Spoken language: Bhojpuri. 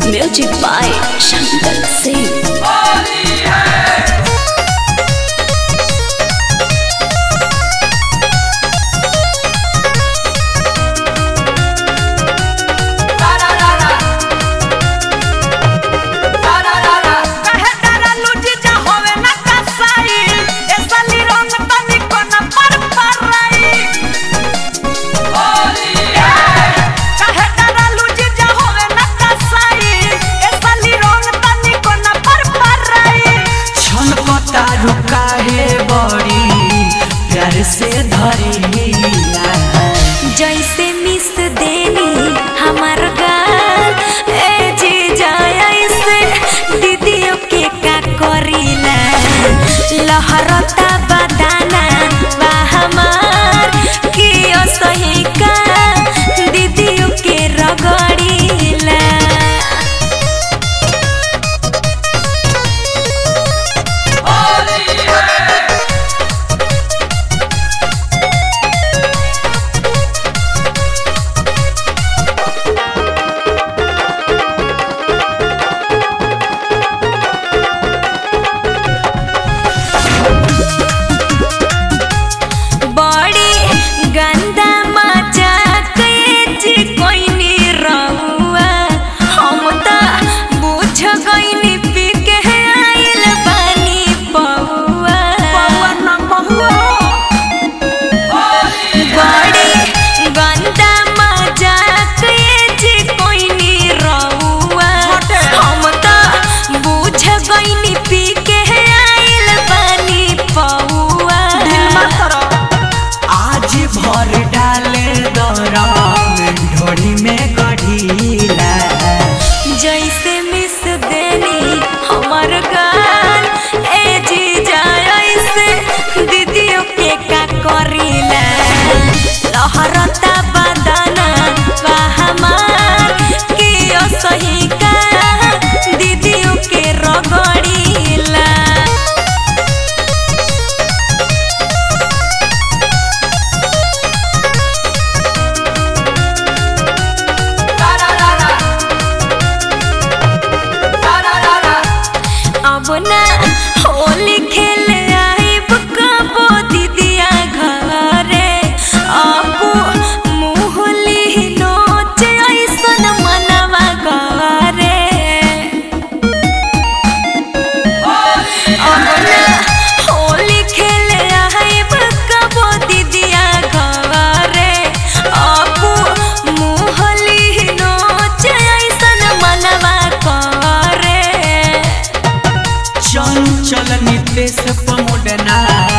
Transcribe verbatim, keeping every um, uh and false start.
Music by Shankar Singh. से धरी जैसे मिस देनी हमार गाल ए जीजा ऐसे दीदियों के का करीला लहरता बदाना बा हमार कि सही का दीदियों के रगड़ीला। ढोड़ी में गढ़ीला जैसे मिस देनी हमार गाल ए जीजा ऐसे दीदियों के का करीला लहरता बदाना बा हमार कि सही का दीदियों के रगड़ीला। अब ना होली खेल आइब कबो दीदिया घरे अबू मुहली नोच ऐसन मनवा करे। अब ना होली खेल आइब कबो दीदिया घरे अबू मुहली नोच ऐसन मनवा करे। चंचल नितेश पमुडना